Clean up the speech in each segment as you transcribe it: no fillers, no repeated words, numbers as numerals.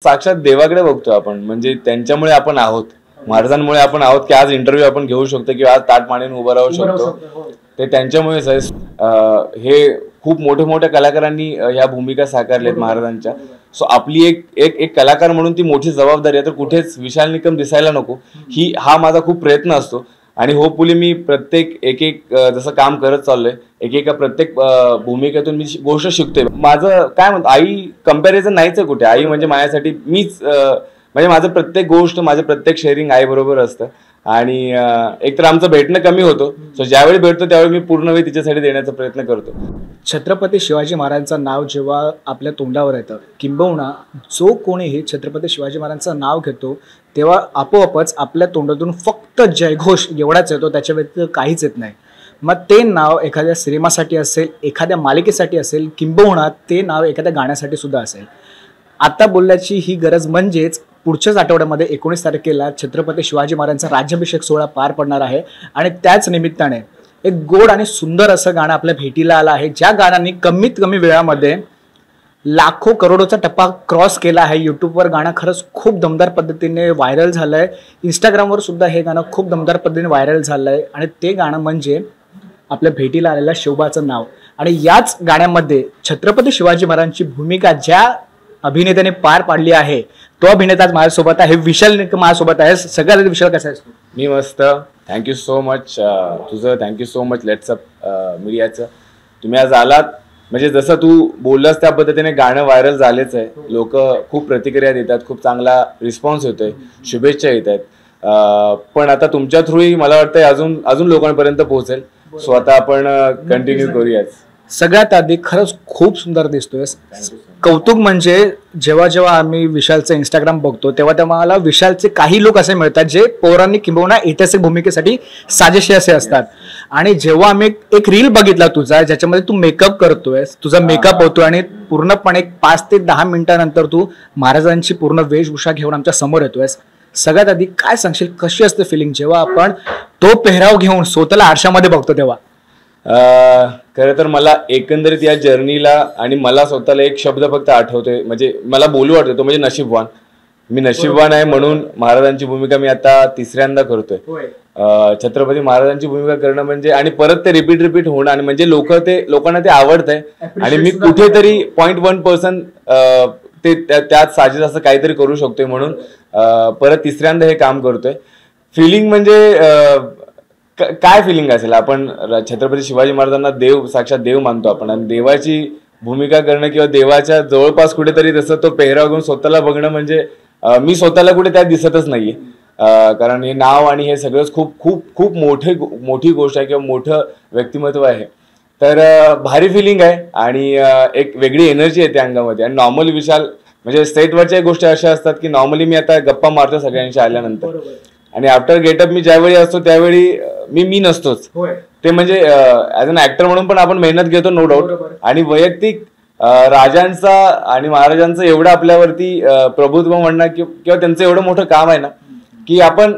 साक्षात देवाकडे बघतो आपण, म्हणजे त्यांच्यामुळे आपण आहोत, महाराजांमुळे आपण आहोत की आज इंटरव्ह्यू आपण घेऊ शकतो किंवा आज ताट मानेने उभं राहू शकतो, ते त्यांच्यामुळेच आहे. हे खूप मोठ्या कलाकारांनी ह्या भूमिका साकारल्यात महाराजांच्या. सो आपली एक कलाकार म्हणून ती मोठी जबाबदारी आहे. तर कुठेच विशाल निकम दिसायला नको, हा माझा खूप प्रयत्न असतो. आणि होपफुली मी प्रत्येक एक जसं काम करत चाललोय, एकेका प्रत्येक भूमिकेतून मी गोष्ट शिकतोय. माझं काय म्हणतो, आई कंपॅरिझन नाहीच आहे कुठे. आई म्हणजे माझ्यासाठी मीच, म्हणजे माझं प्रत्येक गोष्ट, माझं प्रत्येक शेअरिंग आई बरोबर असतं. आणि एकतर आमचं भेटणं कमी होतं, सो ज्यावेळी भेटतो त्यावेळी मी पूर्ण वेळ तिच्यासाठी देण्याचा प्रयत्न करतो. छत्रपती शिवाजी महाराजांचं नाव जेव्हा आपल्या तोंडावर येतं, किंबहुना जो कोणीही छत्रपती शिवाजी महाराजांचं नाव घेतो तेव्हा आपोआपच आपल्या तोंडातून फक्त जयघोष एवढाच येतो, त्याच्या व्यतिरिक्त काहीच येत नाही. मग ते नाव एखाद्या सिनेमासाठी असेल, एखाद्या मालिकेसाठी असेल, किंबहुना ते नाव एखाद्या गाण्यासाठी सुद्धा असेल. आता बोलण्याची ही गरज म्हणजेच पुढच्याच आठवड्यामध्ये 19 तारखेला छत्रपती शिवाजी महाराजांचा राज्याभिषेक सोहळा पार पडणार आहे. आणि त्याच निमित्ताने एक गोड आणि सुंदर असं गाणं आपल्या भेटीला आलं आहे, ज्या गाण्याने कमीत कमी वेळामध्ये लाखो करोडोचा टप्पा क्रॉस केला आहे. यूट्यूबवर गाणं खरंच खूप दमदार पद्धतीने व्हायरल झालं आहे. इंस्टाग्रामवर सुद्धा हे गाणं खूप दमदार पद्धतीने व्हायरल झालं आहे. आणि ते गाणं म्हणजे आपल्या भेटीला आलेल्या शिवबाचं नाव. आणि याच गाण्यामध्ये छत्रपती शिवाजी महाराजांची भूमिका ज्या अभिनेत्याने पार पाडली आहे, तो अभिनेता आज माझ्यासोबत आहे. विशाल निकम माझ्यासोबत आहे. सगळ्यात विशाल कसा आहेस तू? मी मस्त, थँक्यू सो मच. तुझं थँक्यू सो मच लेट्सअप मीडियाचं. तुम्ही आज आलात, म्हणजे जसं तू बोललास त्या पद्धतीने गाणं व्हायरल झालेच आहे. लोक खूप प्रतिक्रिया देतात, खूप चांगला रिस्पॉन्स येतोय, शुभेच्छा येत आहेत. पण आता तुमच्या थ्रूही मला वाटतंय अजून लोकांपर्यंत पोहोचेल. सो आता आपण कंटिन्यू करूयाच. सगळ्यात आधी खरंच खूप सुंदर दिसतोय. कौतुक म्हणजे जेव्हा आम्ही विशालचं इंस्टाग्राम बघतो तेव्हा मला विशालचे काही लोक असे मिळतात जे पौराणिक किंबहुना ऐतिहासिक भूमिकेसाठी साजेसे असे असतात. आणि जेव्हा आम्ही एक रील बघितला तुझा, ज्याच्यामध्ये तू मेकअप करतोय, तुझा मेकअप होतोय आणि पूर्णपणे 5 ते 10 मिनिटांनंतर तू महाराजांची पूर्ण वेशभूषा घेऊन आमच्या समोर येतोय. सगळ्यात आधी काय सांगशील, कशी असते फिलिंग जेव्हा आपण तो पेहराव घेऊन स्वतःला आरशामध्ये बघतो तेव्हा? खरं तर मला एकंदरीत या जर्नीला आणि मला स्वतःला एक शब्द फक्त आठवतोय, म्हणजे मला बोलू वाटतो, तो म्हणजे नशीबवान. मी नशीबवान आहे म्हणून महाराजांची भूमिका मी आता 3ऱ्यांदा करतोय. छत्रपती महाराजांची भूमिका करणं म्हणजे, आणि परत ते रिपीट होणं, आणि म्हणजे लोकांना ते आवडतंय. आणि मी कुठेतरी 0.1% ते त्यात साजेस असं काहीतरी करू शकतोय, म्हणून परत 3ऱ्यांदा हे काम करतोय. फिलिंग म्हणजे काय फिलिंग असेल, आपण छत्रपती शिवाजी महाराजांना साक्षात देव मानतो आपण, आणि देवाची भूमिका करणं किंवा देवाच्या जवळपास कुठेतरी तसं तो पेहराव घेऊन स्वतःला बघणं, म्हणजे मी स्वतःला कुठे त्यात दिसतच नाहीये. कारण हे नाव आणि हे सगळंच खूप खूप खूप मोठी गोष्ट आहे किंवा मोठं व्यक्तिमत्व आहे. तर भारी फिलिंग आहे आणि एक वेगळी एनर्जी येते अंगामध्ये. आणि नॉर्मली विशाल म्हणजे सेटवरच्या गोष्टी अशा असतात की नॉर्मली मी आता गप्पा मारतो सगळ्यांशी आल्यानंतर, आणि आफ्टर गेटअप मी ज्यावेळी असतो त्यावेळी मी नसतोच. ते म्हणजे ऍज अन ऍक्टर म्हणून पण आपण मेहनत घेतो, नो डाऊट. आणि वैयक्तिक राजांचा आणि महाराजांचं एवढं आपल्यावरती प्रभुत्व म्हणणं किंवा त्यांचं एवढं मोठं काम आहे ना की आपण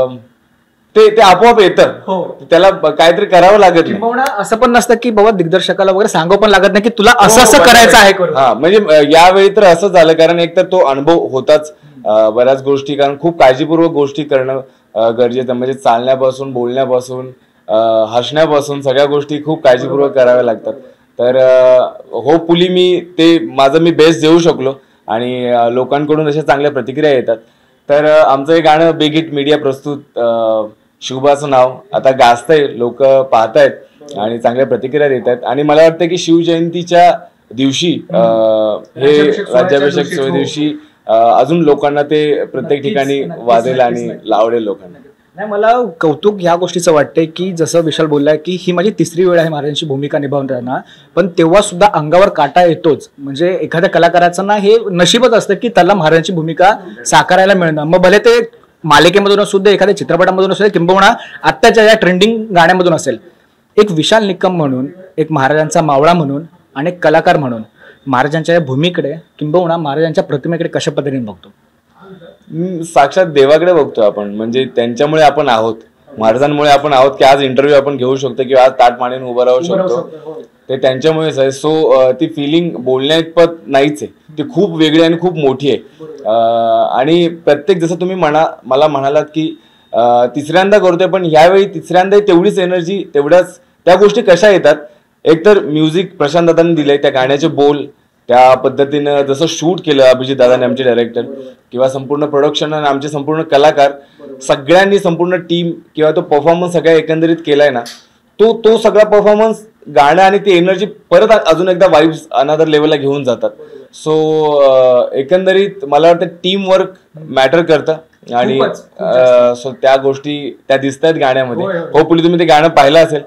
ते आपोआप येतं. त्याला काहीतरी करावं लागत नाही. असं पण नसतं की बाबा दिग्दर्शकाला वगैरे सांगावं पण लागत नाही की तुला असं करायचं आहे. हा, म्हणजे यावेळी तर असं झालं, कारण एक तर तो अनुभव होताच बऱ्याच गोष्टी, कारण खूप काळजीपूर्वक गोष्टी करणं गरजेचं, म्हणजे चालण्यापासून, बोलण्यापासून, हसण्यापासून सगळ्या गोष्टी खूप काळजीपूर्वक कराव्या लागतात. तर होपफुली मी बेस्ट देऊ शकलो आणि लोकांकडून अशा चांगल्या प्रतिक्रिया येतात. तर आमचं हे गाणं बिग हिट मीडिया प्रस्तुत शिवबाचं नाव आता गाजतंय, लोक पाहतायत आणि चांगल्या प्रतिक्रिया देत आहेत. आणि मला वाटतं की शिवजयंतीच्या दिवशी हे राज्याभिषेक सोहळ्या दिवशी अजून लोकांना ते प्रत्येक ठिकाणी वाजेल आणि लावडेल लोकांना. नाही, मला कौतुक ह्या गोष्टीचं वाटतंय की जसं विशाल बोललाय की ही माझी 3री वेळ आहे महाराजांची भूमिका निभावताना, पण तेव्हा सुद्धा अंगावर काटा येतोच. म्हणजे एखाद्या कलाकाराचं ना हे नशीबच असतं की त्याला महाराजांची भूमिका साकारायला मिळणं. मग भले ते मालिकेमधून सुद्धा, एखाद्या चित्रपटामधून असेल, किंबहुना आत्ताच्या या ट्रेंडिंग गाण्यामधून असेल. एक विशाल निकम म्हणून, एक महाराजांचा मावळा म्हणून आणि एक कलाकार म्हणून महाराजांच्या या भूमीकडे किंबहुना महाराजांच्या प्रतिमेकडे कशा पद्धतीने बघतो? साक्षात देवाकडे बघतो आपण, म्हणजे त्यांच्यामुळे आपण आहोत, महाराजांमुळे आपण आहोत की आज इंटरव्ह्यू आपण घेऊ शकतो किंवा आज ताट मानेने उभं राहू शकतो. ते त्यांच्यामुळेच आहे. सो ती फिलिंग बोलण्याइतपत नाहीच आहे, ती खूप वेगळी आणि खूप मोठी आहे. आणि प्रत्येक जसं तुम्ही मला म्हणालात की तिसऱ्यांदा करतोय, पण ह्यावेळी तिसऱ्यांदा तेवढीच एनर्जी, तेवढ्याच त्या गोष्टी कशा येतात. एक तर म्युझिक प्रशांत दादांनी दिलंय, त्या गाण्याचे बोल त्या पद्धतीनं जसं शूट केलं अभिजित दादाने आमचे डायरेक्टर, किंवा संपूर्ण प्रोडक्शन आणि आमचे संपूर्ण कलाकार सगळ्यांनी, संपूर्ण टीम किंवा तो परफॉर्मन्स सगळ्या एकंदरीत केलाय ना, तो सगळा परफॉर्मन्स, गाणं आणि ती एनर्जी परत अजून एकदा वाईब्स अनदर लेवलला घेऊन जातात. सो एकंदरीत मला वाटतं टीम वर्क मॅटर करतं. आणि सो त्या गोष्टी त्या दिसत आहेत गाण्यामध्ये. होपफुली तुम्ही ते गाणं पाहिलं असेल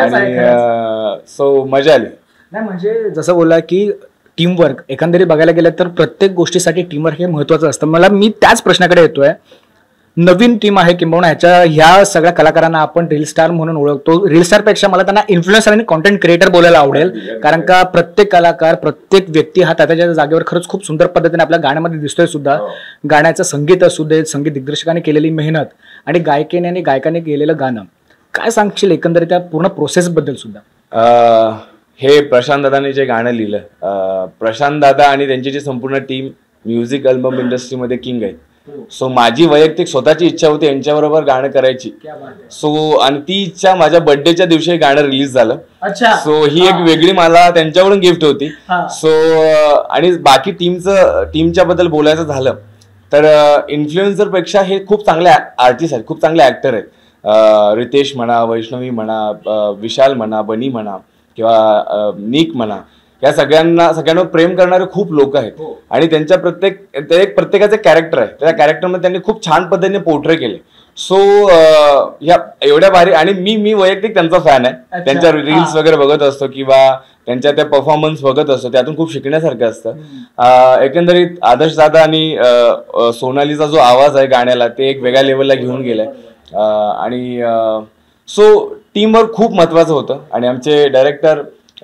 आणि सो मजा आली. नाही म्हणजे जसं बोलला की टीमवर्क एकंदरीत बघायला गेलं तर प्रत्येक गोष्टीसाठी टीमवर्क हे महत्वाचं असतं. मी त्याच प्रश्नाकडे येतोय. नवीन टीम आहे किंबहुना ह्या सगळ्या कलाकारांना आपण रील स्टार म्हणून ओळखतो. रील स्टार पेक्षा मला त्यांना इन्फ्लुएन्सर आणि कॉन्टेंट क्रिएटर बोलायला आवडेल, कारण का प्रत्येक कलाकार, प्रत्येक व्यक्ती हा त्याच्या जागेवर खरंच खूप सुंदर पद्धतीने आपल्या गाण्यामध्ये दिसतोय सुद्धा. गाण्याचं संगीत असू दे, संगीत दिग्दर्शकाने केलेली मेहनत आणि गायकेने आणि गायकाने केलेलं गाणं, काय सांगशील एकंदरीत त्या पूर्ण प्रोसेस बद्दल सुद्धा? हे प्रशांत दादाने जे गाणं लिहिलं, प्रशांत दादा आणि त्यांची जी संपूर्ण टीम म्युझिक अल्बम इंडस्ट्रीमध्ये किंग आहेत. सो माझी वैयक्तिक स्वतःची इच्छा होती यांच्याबरोबर गाणं करायची. सो आणि ती इच्छा माझ्या बर्थडेच्या दिवशी गाणं रिलीज झालं. सो ही एक वेगळी मला त्यांच्याकडून गिफ्ट होती. सो आणि बाकी टीमच्या बद्दल बोलायचं झालं तर इन्फ्लुएन्सर पेक्षा हे खूप चांगले आर्टिस्ट आहेत, खूप चांगले ऍक्टर आहेत. रितेश म्हणा, वैष्णवी म्हणा, विशाल म्हणा, बनी म्हणा किंवा निक म्हणा, या सगळ्यांवर प्रेम करणारे खूप लोक आहेत. आणि त्यांच्या प्रत्येकाचे कॅरेक्टर आहे, त्या कॅरेक्टरमध्ये त्यांनी खूप छान पद्धतीने पोर्ट्रे केले. सो ह्या एवढ्या भारी, आणि मी वैयक्तिक त्यांचा फॅन आहे. त्यांच्या रील्स वगैरे बघत असतो किंवा त्यांच्या त्या परफॉर्मन्स बघत असतो, त्यातून खूप शिकण्यासारखं असतं. एकंदरीत आदर्श दादा आणि सोनालीचा जो आवाज आहे गाण्याला, ते एक वेगळ्या लेवलला घेऊन गेलाय. आणि सो टीमवर्क खूप महत्वाचं होतं. आणि आमचे डायरेक्टर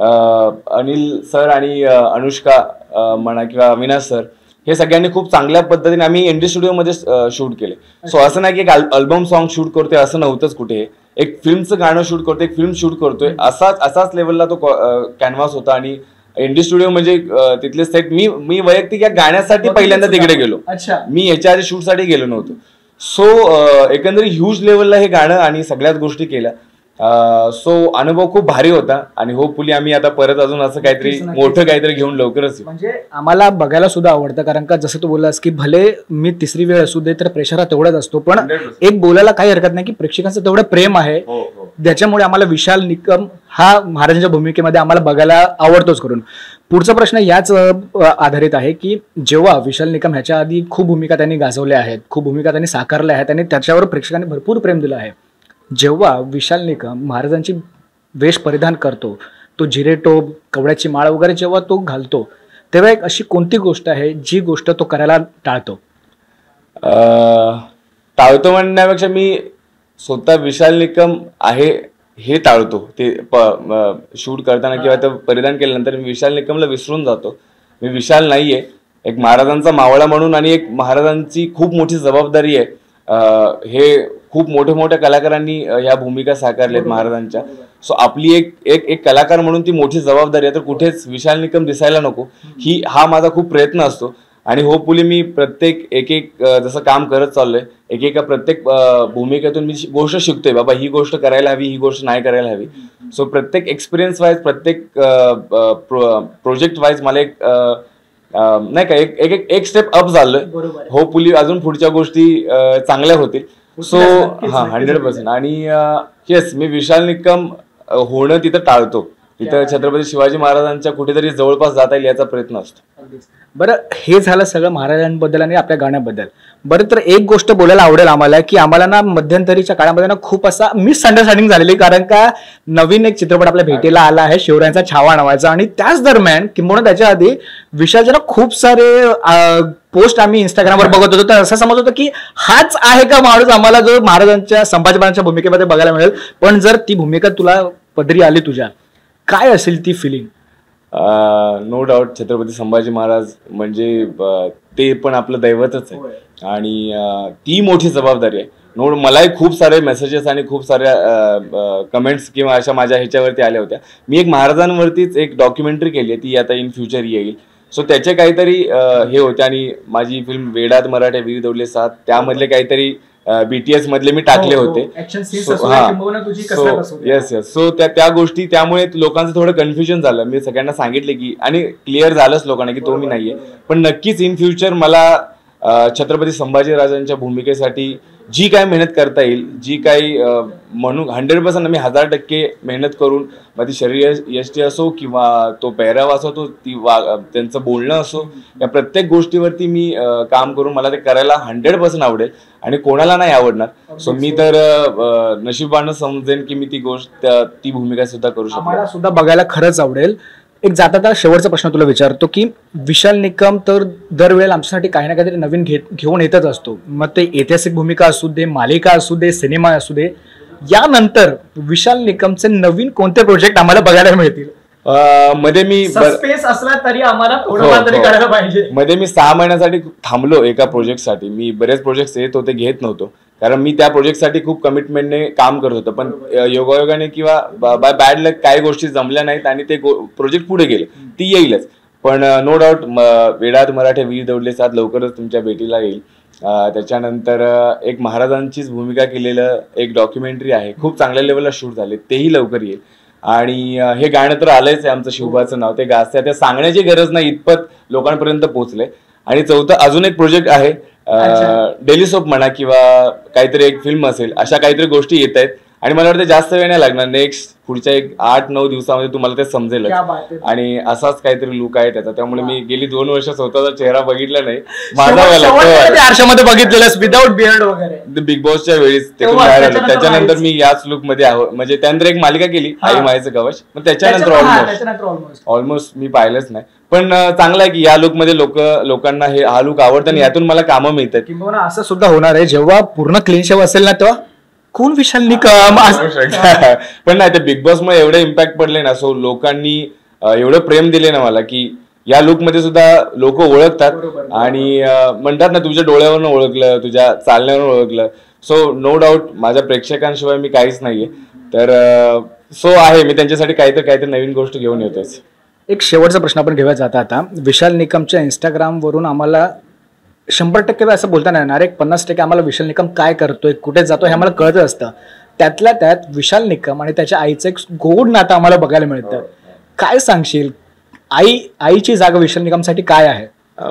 अनिल सर आणि अनुष्का म्हणा किंवा अविनाश सर, हे सगळ्यांनी खूप चांगल्या पद्धतीने, आम्ही इंडी स्टुडिओमध्ये शूट केले. सो असं नाही की एक अल्बम सॉन्ग शूट करतोय असं नव्हतंच कुठे. एक फिल्मचं गाणं शूट करतोय, एक फिल्म शूट करतोय, असाच लेवलला तो कॅनव्हास होता. आणि इंडी स्टुडिओ म्हणजे तिथले सेट, मी वैयक्तिक या गाण्यासाठी पहिल्यांदा तिकडे गेलो. मी याच्या आधी शूटसाठी गेलो नव्हतो. सो एकंदरीत ह्यूज लेवलला हे गाणं आणि सगळ्याच गोष्टी केल्या. सो अनुभव खूप भारी होता. आणि होपफुली आम्ही आता परत अजून असं काहीतरी मोठं काहीतरी घेऊन लवकरच. म्हणजे आम्हाला बघायला सुद्धा आवडतं, कारण का जसं तू बोललास की भले मी तिसरी वेळ असू दे तर प्रेशर हा तेवढाच असतो, पण एक बोलायला काही हरकत नाही की प्रेक्षकांचं तेवढं प्रेम आहे, ज्याच्यामुळे आम्हाला विशाल निकम हा महाराजांच्या भूमिकेमध्ये आम्हाला बघायला आवडतोच करून. पुढचा प्रश्न याच आधारित आहे की जेव्हा विशाल निकम ह्याच्या आधी खूप भूमिका त्यांनी गाजवल्या आहेत, खूप भूमिका त्यांनी साकारल्या आहेत आणि त्याच्यावर प्रेक्षकांनी भरपूर प्रेम दिलं आहे, जेव्हा विशाल निकम महाराजांची वेश परिधान करतो, तो जिरेटोप, कवड्याची माळ वगैरे जेव्हा तो घालतो, तेव्हा एक अशी कोणती गोष्ट आहे जी गोष्ट तो करायला टाळतो? टाळतो म्हणण्यापेक्षा मी स्वतः विशाल निकम आहे हे टाळतो. ते शूट करताना किंवा ते परिधान केल्यानंतर मी विशाल निकमला विसरून जातो. मी विशाल नाहीये, एक महाराजांचा मावळा म्हणून, आणि एक महाराजांची खूप मोठी जबाबदारी आहे. हे खूप मोठ्या कलाकारांनी ह्या भूमिका साकारल्यात महाराजांच्या. सो आपली एक कलाकार म्हणून ती मोठी जबाबदारी आहे. तर कुठेच विशाल निकम दिसायला नको, हा माझा खूप प्रयत्न असतो. आणि होपफुली मी प्रत्येक एक जसं काम करत चाललोय, एकेका प्रत्येक भूमिकेतून मी गोष्ट शिकतोय, बाबा ही गोष्ट करायला हवी, ही गोष्ट नाही करायला हवी. सो प्रत्येक एक्सपिरियन्स वाईज, प्रत्येक प्रोजेक्ट वाईज मला एक नाही का एक स्टेप अप झालोय. होपफुली अजून पुढच्या गोष्टी चांगल्या होतील. सो 100%. आणि येस, मी विशाल निकम होणं तिथं टाळतो. तिथं छत्रपती शिवाजी महाराजांच्या कुठेतरी जवळपास जाता येईल याचा प्रयत्न असतो. बरं, हे झालं सगळं महाराजांबद्दल आणि आपल्या गाण्याबद्दल. बरं, तर एक गोष्ट बोलायला आवडेल आम्हाला की आम्हाला ना मध्यंतरीच्या काळामध्ये ना खूप असा मिसअंडरस्टँडिंग झालेली, कारण का नवीन एक चित्रपट आपल्या भेटीला आला आहे, शिवरायांचा छावा नावाचा, आणि त्याच दरम्यान किंबहुना त्याच्या आधी विशालचे ना खूप सारे पोस्ट आम्ही इंस्टाग्रामवर बघत होतो. तर असं समजत होतं की हाच आहे का माणूस आम्हाला जो महाराजांच्या, संभाजी महाराजांच्या भूमिकेमध्ये बघायला मिळेल. पण जर ती भूमिका तुला पदरी आली तुझ्या, काय असेल ती feeling? No doubt, Chhatrapati Sambhaji Maharaj म्हणजे ते पण आपलं दैवतच आहे. आणि ती मोठी जबाबदारी आहे. मलाही खूप सारे मेसेजेस आणि खूप साऱ्या कमेंट्स किंवा अशा माझ्या ह्याच्यावरती आल्या होत्या. मी एक महाराजांवरतीच एक डॉक्युमेंटरी केली आहे, ती आता इन फ्युचर येईल. सो त्याचे काहीतरी हे होते आणि माझी फिल्म वेडात मराठे वीर दौडले 7 त्यामधले काहीतरी BTS मधले मी टाकले होते. Yes yes. सो त्या गोष्टी त्यामुळे लोकांचं थोडं कन्फ्युजन झालं. मी सगळ्यांना सांगितले की आणि क्लिअर झालंच लोकांना की तो मी नाहीये. पण नक्कीच इन फ्युचर मला छत्रपती संभाजीराजांच्या भूमिकेसाठी जी काय मेहनत करता येईल, जी काही म्हणून 100% मी 1000% मेहनत करून मग ती शरीर यष्टी असो किंवा तो पेहराव असो, तो त्यांचं बोलणं असो, या प्रत्येक गोष्टीवरती मी काम करून मला ते करायला 100% आवडेल आणि कोणाला नाही आवडणार. सो मी तर नशिबानं समजेन की मी ती भूमिका सुद्धा करू शकतो. मला सुद्धा बघायला खरंच आवडेल. एक जाता शेवटचा प्रश्न तुला विचारतो की विशाल निकम तर दरवेळेला आमच्यासाठी काही ना काहीतरी नवीन घेऊन येतच असतो. मग ते ऐतिहासिक भूमिका असू दे, मालिका असू दे, सिनेमा असू दे, यानंतर विशाल निकमचे नवीन कोणते प्रोजेक्ट आम्हाला बघायला मिळतील? मध्ये मी सस्पेन्स असला तरी आम्हाला थोडं तरी करायला पाहिजे. मध्ये मी 6 महिन्यासाठी थांबलो एका प्रोजेक्टसाठी. मी बरेच प्रोजेक्ट येत होते, घेत नव्हतो, कारण मी त्या प्रोजेक्टसाठी खूप कमिटमेंटने काम करत होतो. पण योगायोगाने किंवा बाय बॅड लक काही गोष्टी जमल्या नाहीत आणि ते प्रोजेक्ट पुढे गेले. ती येईलच, पण नो डाऊट वेडात मराठे वीर दौडले 7 लवकरच तुमच्या भेटीला येईल. त्याच्यानंतर एक महाराजांचीच भूमिका केलेलं एक डॉक्युमेंटरी आहे, खूप चांगल्या लेवलला शूट झाले, तेही लवकर येईल. आणि हे गाणं तर आलंच आहे आमचं शिवबाचं नाव, ते गाजतंय, ते सांगण्याची गरज नाही इतपत लोकांपर्यंत पोहोचले. आणि चौथं अजून एक प्रोजेक्ट आहे, डेली सोप म्हणा किंवा काहीतरी एक फिल्म असेल, अशा काहीतरी गोष्टी येत आहेत आणि मला वाटतं जास्त वेळ नाही लागणार. नेक्स्ट पुढच्या एक 8-9 दिवसामध्ये तुम्हाला ते समजेल. आणि असाच काहीतरी लुक आहे त्याचा. त्यामुळे मी गेली 2 वर्ष स्वतःचा चेहरा बघितला नाही, माझा आरशामध्ये बघितलेला विदाऊट बियर्ड वगैरे बिग बॉसच्या वेळेस ते बाहेर आलो. त्याच्यानंतर मी याच लुक मध्ये आहो, म्हणजे त्यानंतर एक मालिका केली आई मायेचं कवच, पण त्याच्यानंतर ऑलमोस्ट मी पाहिलंच नाही. पण चांगलं आहे की या लुक मध्ये लोकांना हा लुक आवडतं आणि यातून मला कामं मिळतात. किंवा असं सुद्धा होणार आहे जेव्हा पूर्ण क्लीन शेव असेल ना तेव्हा कोण विशाल निकम. पण नाही, ते बिग बॉस मध्ये एवढे इम्पॅक्ट पडले ना, सो लोकांनी एवढं प्रेम दिले ना मला की या लुक मध्ये सुद्धा लोक ओळखतात आणि म्हणतात ना तुझ्या डोळ्यावरनं ओळखलं, तुझ्या चालण्यावरून ओळखलं. सो नो डाऊट माझ्या प्रेक्षकांशिवाय मी काहीच नाहीये. तर सो आहे, मी त्यांच्यासाठी काहीतरी नवीन गोष्ट घेऊन येतोच. एक शेवटचा प्रश्न आपण घेऊया जाता आता. विशाल निकमच्या इंस्टाग्राम वरून आम्हाला 100% असं बोलता नाही येणार, एक 50% आम्हाला विशाल निकम काय करतोय, कुठे जातोय हे आम्हाला कळत असतं. त्यातल्या त्यात विशाल निकम आणि त्याच्या आईचं एक गोड नातं आम्हाला बघायला मिळतं. काय सांगशील, आईची जागा विशाल निकमसाठी काय आहे?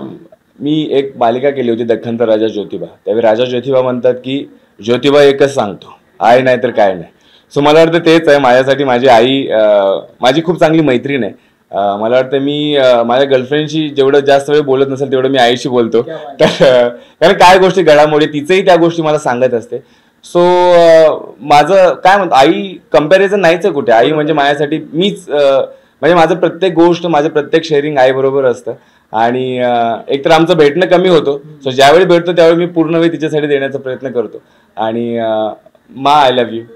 मी एक मालिका केली होती दख्खनचा राजा ज्योतिबा. त्यावेळी राजा ज्योतिबा म्हणतात की ज्योतिबा एकच सांगतो, आई नाही तर काय नाही. सो मला वाटतं तेच आहे माझ्यासाठी. माझी आई माझी खूप चांगली मैत्रीण आहे. मला वाटतं मी माझ्या गर्लफ्रेंडशी जेवढं जास्त वेळ बोलत नसेल तेवढं मी आईशी बोलतो. तर कारण काय गोष्टी घडामोडी तिचंही त्या गोष्टी मला सांगत असते. सो माझं काय म्हणतो, आई कंपॅरिझन नाहीच आहे कुठे. आई म्हणजे माझ्यासाठी मीच, म्हणजे माझं प्रत्येक गोष्ट, माझं प्रत्येक शेअरिंग आई बरोबर असतं. आणि एकतर आमचं भेटणं कमी होतो, सो ज्यावेळी भेटतो त्यावेळी मी पूर्ण वेळ तिच्यासाठी देण्याचा प्रयत्न करतो. आणि मा आय लव्ह यू.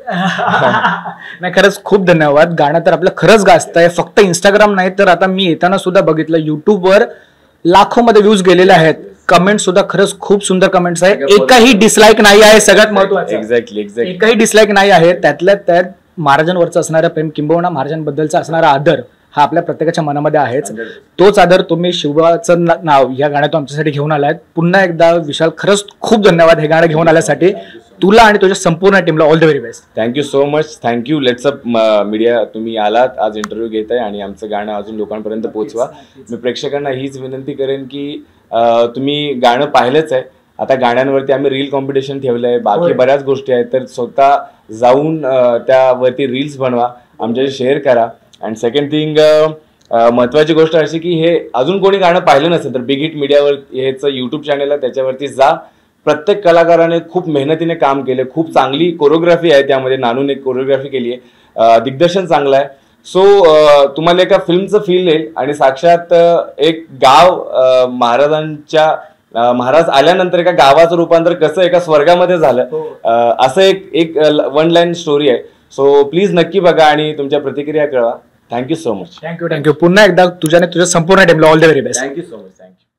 नाही, खरंच खूप धन्यवाद. गाणं तर आपलं खरंच गाजतंय. फक्त इंस्टाग्राम नाही तर आता मी येताना सुद्धा बघितलं युट्यूबवर लाखोमध्ये व्ह्यूज गेलेले आहेत. कमेंट सुद्धा खरंच खूप सुंदर कमेंट्स आहे. एकही डिसलाईक नाही आहे, सगळ्यात महत्वाचं. एक्झॅक्टली एकही डिसलाईक नाही आहे. त्यातल्या त्यात महाराजांवरचं असणारं प्रेम किंबहुना महाराजांबद्दलचा असणारा आदर हा आपल्या प्रत्येकाच्या मनामध्ये आहेच. तोच आदर तुम्ही शिवबाचं नाव या गाण्यातून आमच्यासाठी घेऊन आलाय. पुन्हा एकदा विशाल खरंच खूप धन्यवाद हे गाणं घेऊन आल्यासाठी. तुला आणि तुझ्या संपूर्ण टीमला all the very best. Thank you so much. Thank you lets up media, तुम्ही आलात आज, इंटरव्ह्यू घेताय आणि आमचं गाणं अजून लोकांपर्यंत पोहोचवा. मी प्रेक्षकांना हीच विनंती करेन की तुम्ही गाणं पाहिलंच आहे, आता गाण्यांवरती आम्ही रील कॉम्पिटिशन ठेवलंय, बाकी बऱ्याच गोष्टी आहेत, तर स्वतः जाऊन त्यावरती रील्स बनवा, आमच्याशी शेअर करा. अँड सेकंड थिंग, महत्वाची गोष्ट अशी की हे अजून कोणी गाणं पाहिलं नसेल तर बिग हिट मीडियावर हेच यूट्यूब चॅनल आहे, त्याच्यावरती जा. प्रत्येक कलाकाराने खूप मेहनतीने काम केले, खूप चांगली कोरिओग्राफी आहे त्यामध्ये, नानूने कोरिओग्राफी केली आहे, दिग्दर्शन चांगलं आहे. सो तुम्हाला एका फिल्मचं फील येईल आणि साक्षात एक गाव महाराज आल्यानंतर एका गावाचं रूपांतर कसं एका स्वर्गामध्ये झालं असं एक 1 लाईन स्टोरी आहे. सो प्लीज नक्की बघा आणि तुमच्या प्रतिक्रिया कळवा. Thank you so much. थँक्यू. पुन्हा एकदा तुझ्या संपूर्ण टीमला all the very best. Thank you so much. Thank you.